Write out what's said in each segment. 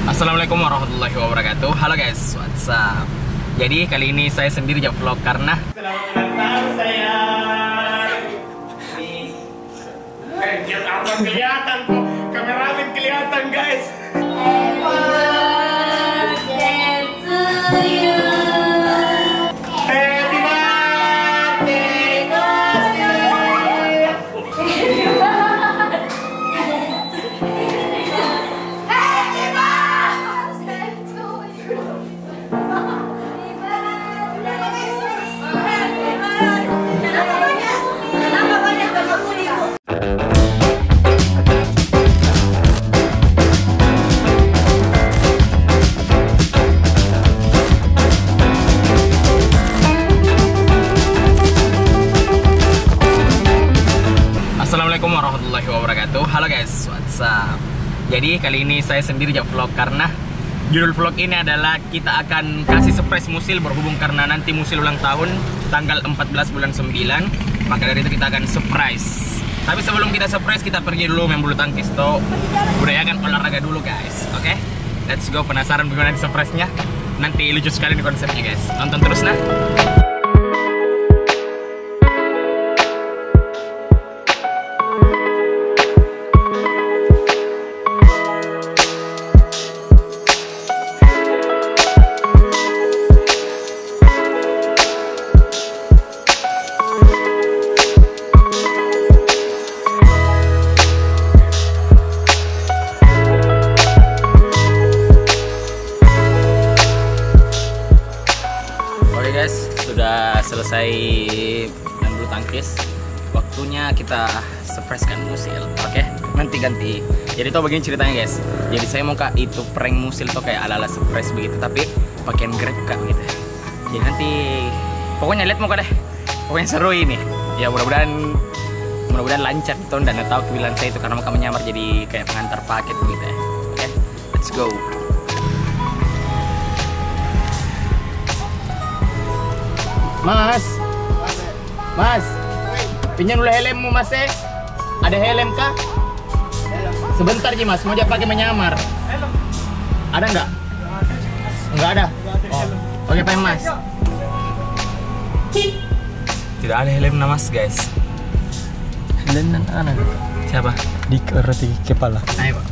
Assalamualaikum warahmatullahi wabarakatuh. Halo guys, what's up? Jadi kali ini saya sendiri jam vlog karena selamat ulang tahun sayang. Nih, abang kelihatan kok, kameramen kelihatan guys. Assalamualaikum warahmatullahi wabarakatuh. Halo guys, what's up? Jadi kali ini saya sendiri jam vlog karena judul vlog ini adalah kita akan kasih surprise Musil berhubung karena nanti Musil ulang tahun tanggal 14 bulan 9. Maka dari itu kita akan surprise. Tapi sebelum kita surprise, kita pergi dulu main bulu tangkis toh. Budayakan olahraga dulu guys. Oke? Let's go. Penasaran bagaimana surprise-nya? Nanti lucu sekali di konsepnya guys. Nonton terus nah. Guys, sudah selesai main bulu tangkis. Waktunya kita surprisekan Musil. Oke, nanti ganti. Jadi tuh begini ceritanya guys. Jadi saya mau kak itu prank Musil tuh kayak ala-ala surprise begitu, tapi pakaian Grab kak gitu. Jadi nanti pokoknya lihat muka deh. Pokoknya seru ini. Ya mudah-mudahan lancar gitu. Dan tahu kebilan saya itu karena muka menyamar jadi kayak pengantar paket gitu ya. Oke, let's go. Mas, pinjam dulu helmmu mas eh. Ada helm kah? Sebentar Ji mas, mau dia pakai menyamar. Ada nggak? Nggak ada. Oh. Oke pak mas. Tidak ada helm mas guys. Helm anak. Siapa? Di kepala. Ayo pak.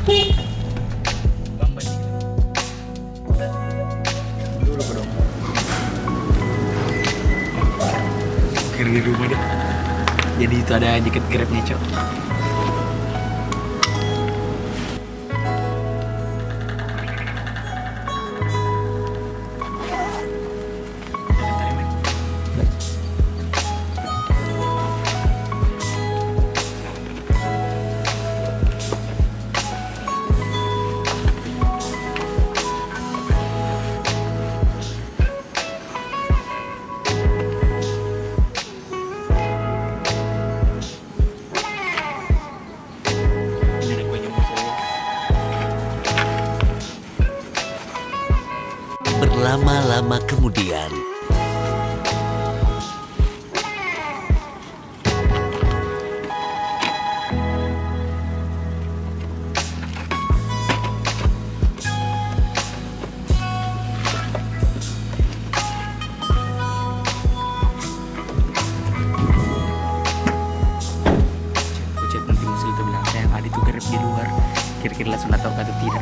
Di rumah deh. Jadi itu ada jaket Grabnya cok. Berlama-lama kemudian, Ucap nanti Musil itu bilang sayang Adi tuh Grab di luar. Kira-kira langsung tahu atau tidak.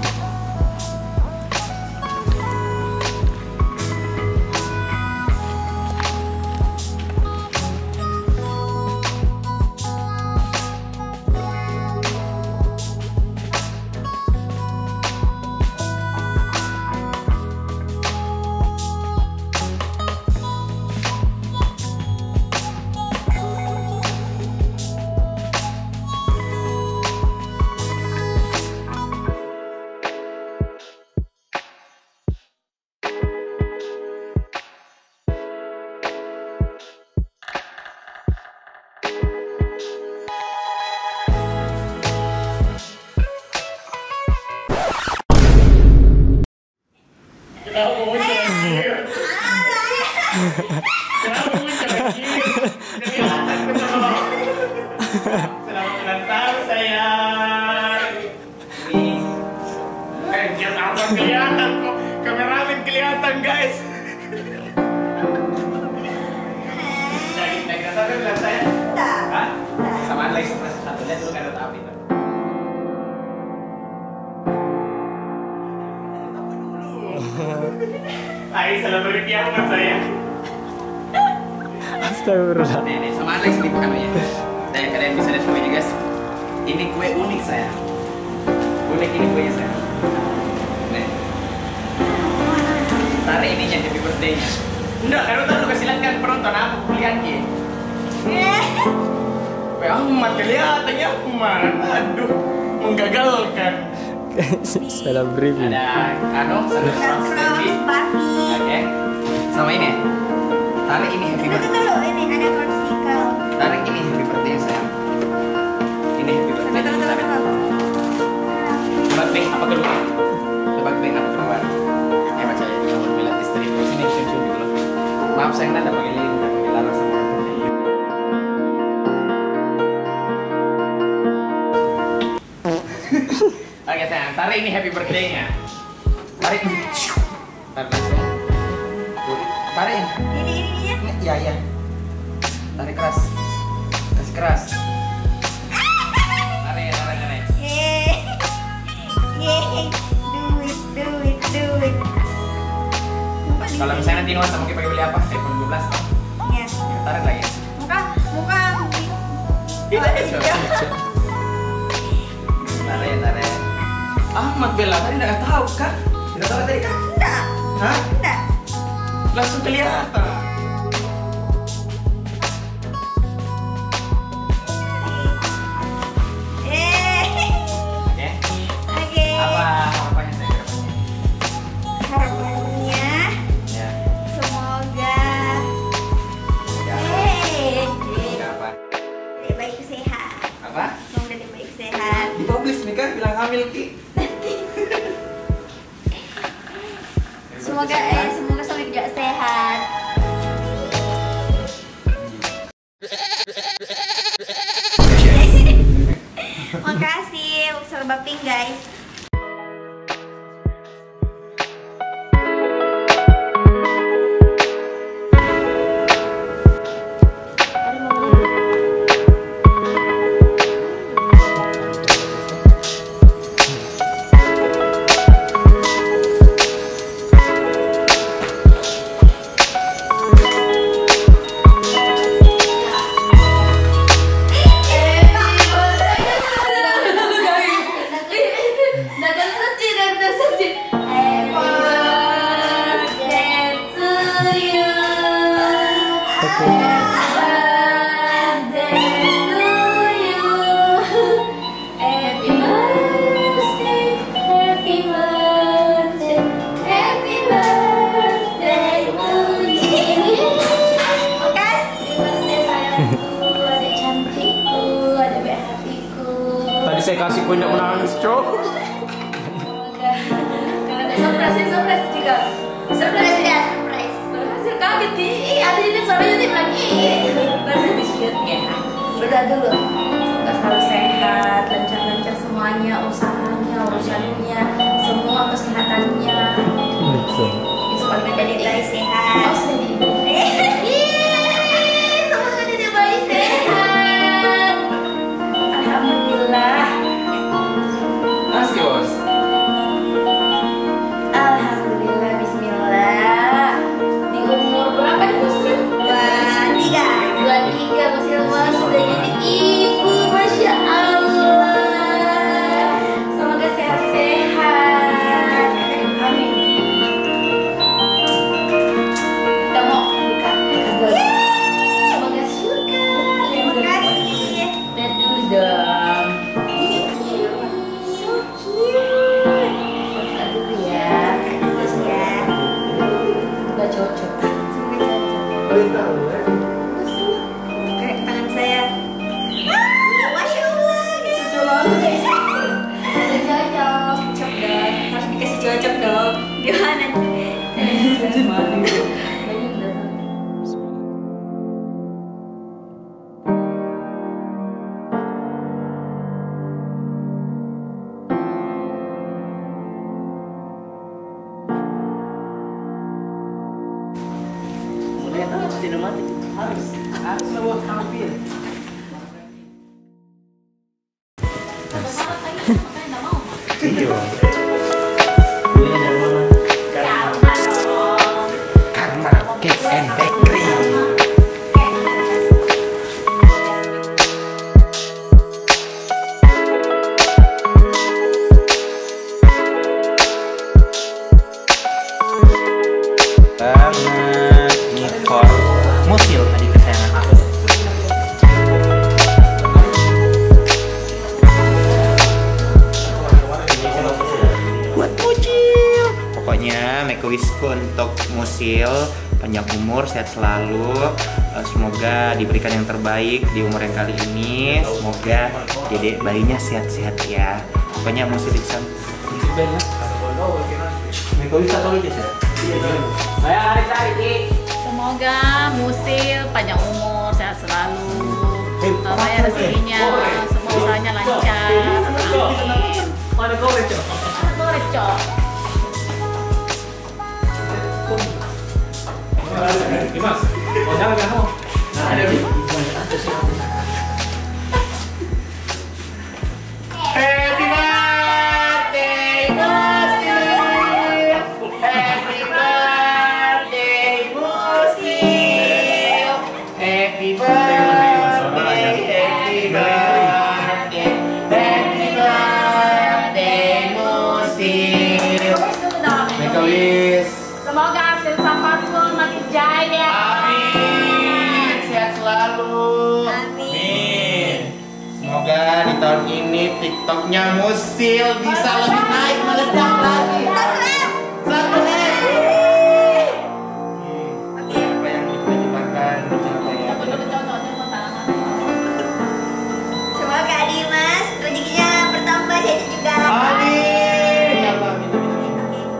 Selamat ulang tahun sayang. Nih, kelihatan kok. Kameramen kelihatan guys. Nah, kita tahu bilang saya. Hah? Samaan lagi sama satu lihat dulu kan ada api tuh. Ayo salah berhenti sama saya. Astagfirullah. Nih, sama Alex nih bukan ya. Dan kalian bisa lihat kuenya guys. Ini kue unik saya. Unik ini kuenya saya. Nih. Tarik ininya happy birthday-nya. Enggak, kalau tahu lu kasih lihat kan penonton apa lihat ki. Wah, amat kelihatannya amat. Aduh, menggagalkan. Salah briefing. Ada Sparky. Oke. Sama ini. Tarik ini happy birthday. Dulu ini ada korsikal. Tarik ini happy birthday sayang. Ini happy birthday. Tebak bank apa keluar? Tebak bank apa keluar? Baca ya, jangan bilang istri. Sini cium-cium gitu loh. Maaf sayang, nanda pakai lilin dan dilarang sama orang tua. Oke sayang, tarik ini happy birthday-nya. Tarik ini. Tarik langsung. Tarik ini. Ini ya. Iya, iya. Tarik keras. Kasih keras. Tarik, tarik, tarik. Yeay. Yeay. Do it. Kalau misalnya nanti nuansa mungkin pakai beli apa? iPhone 12 toh? Ya. Tarik lagi. Muka. Tidak itu. Tarik. Ahmad Bella tadi nggak tahu kan? Tidak tahu tadi kan? Enggak. Hah? Enggak. Langsung kelihatan. Oke. Oke. Apa harapannya saya ke depannya? Harapannya Ya. semoga Ya. Yeay. Apa? Dek baik sehat. Apa? Semoga dek baik sehat. Dipublish nih kan bilang hamil ki. Semoga suami juga sehat. Makasih, Sobat Pink guys. Tadi saya kasih kue tidak menangis, cok. Surprise juga. Surprise ya, surprise. Berhasil kaget nih. Ada jadi suaranya nih lagi. Baru biskuitnya. Berdoa dulu. Semoga selalu sehat, lancar-lancar semuanya, usahanya, urusannya, semua kesehatannya. Betul. Itu paling Jadi penting. baik sehat. Oh, sudah jadi. Semoga jadi bayi sehat. Alhamdulillah. Kasih bos. Alhamdulillah, bismillah. Di umur berapa nih bosnya? 23. 23 Mas Hilma sudah jadi ibu, Masya Allah. Semoga sehat-sehat. Amin. Kita mau buka kado. Semoga suka. Terima kasih. Lihat dulu dong. So cute. Buka dulu ya. Terus ya. Udah cocok. Semoga cocok. Kayak tangan saya. Masya Allah. Udah cocok. Cocok dong. Harus dikasih cocok dong. Gimana? Banyak udah. Sinematik harus lewat tampil. Iya. Belinya dari mana? Karma Cake and Bakery. Banget nih for Musil adik kesayangan aku. Buat Musil. Pokoknya make a wish-ku untuk Musil panjang umur, sehat selalu. Semoga diberikan yang terbaik di umur yang kali ini. Semoga dedek bayinya sehat-sehat ya. Pokoknya Musil Iksan. Make a wish atau lucu ya? Saya tarik. Semoga Musil panjang umur, sehat selalu, banyak rezekinya, semua usahanya lancar. Amin. Mana kau recok? Recok. Dimas, mau jalan kamu? Ada di. Happy birthday, Musil. Happy birthday, Musil. Happy birthday, happy birthday, happy birthday, Musil. Make a wish. Semoga hasil sampahku makin jaya. Amin. Sehat selalu. Amin. Semoga di tahun ini TikToknya Musil bisa lebih naik, meledak lagi. Satu apa yang kita dimakan dicapai ya. Semoga Dimas rezekinya bertambah sehat juga. Amin. Ya Allah, amin, amin, amin.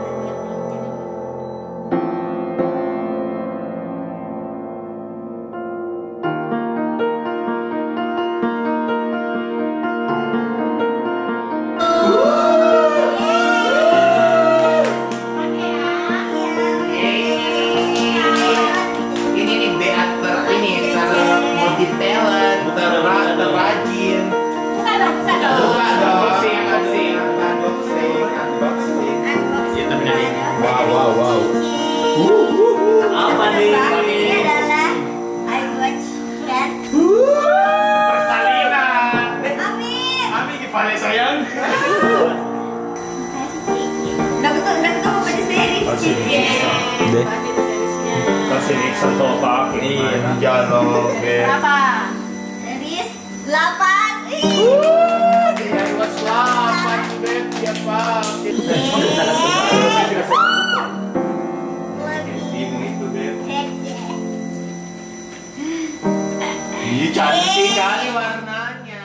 Ini nih Beat ini multi talent, terrajin. Buka dong. Unboxing. Wow. Apa nih? Ini adalah iWatch dan Persalinan. Amin. Amin gimana sayang? Udah ketemu pada seri. Kasih mixer tuh pakai. Iya loh, Beb. Berapa? Series 8. Dia buat selamat, Beb. Dia pakai. Ibu itu, Beb. Ih, cantik kali warnanya.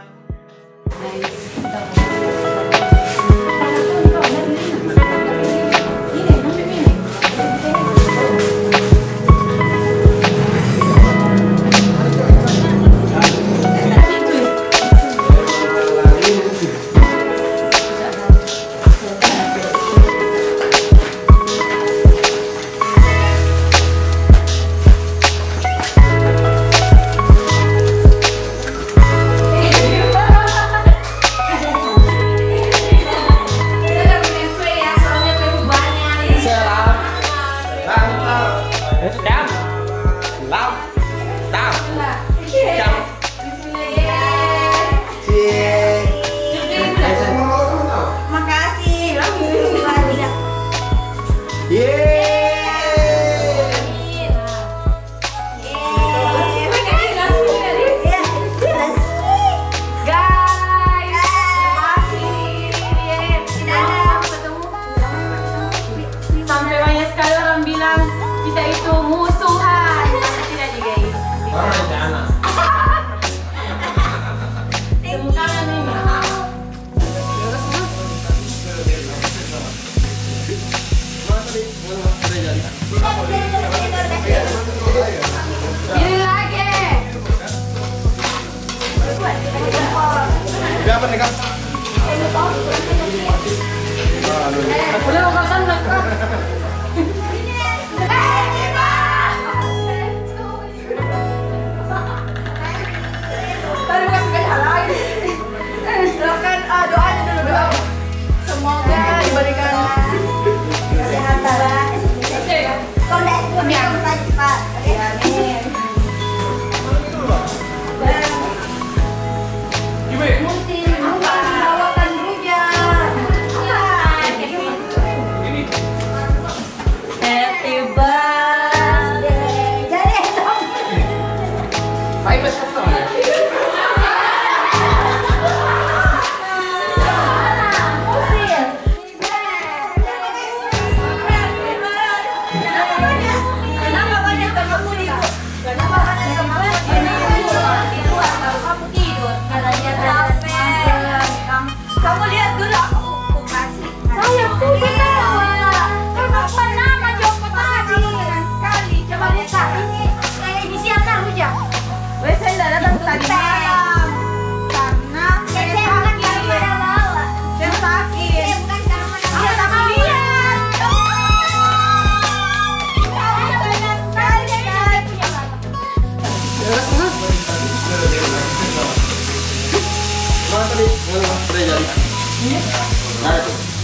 Makasih. Sampai banyak sekali orang bilang kita itu musuhan. Tidak nih guys. Temu kangen ini. Pilih lagi. Berapa nih, Kak? Udah makan lengkap. tadi? Udah jadi. Nah itu.